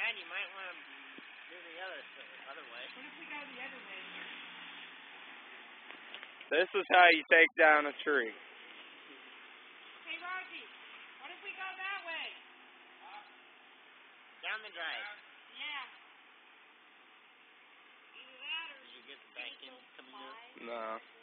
Dad, you might want to do the other way. What if we go the other way? This is how you take down a tree. Hey, Rogie, what if we go that way? Down the drive. Yeah. Either that or Did you get the vacuum coming up? No.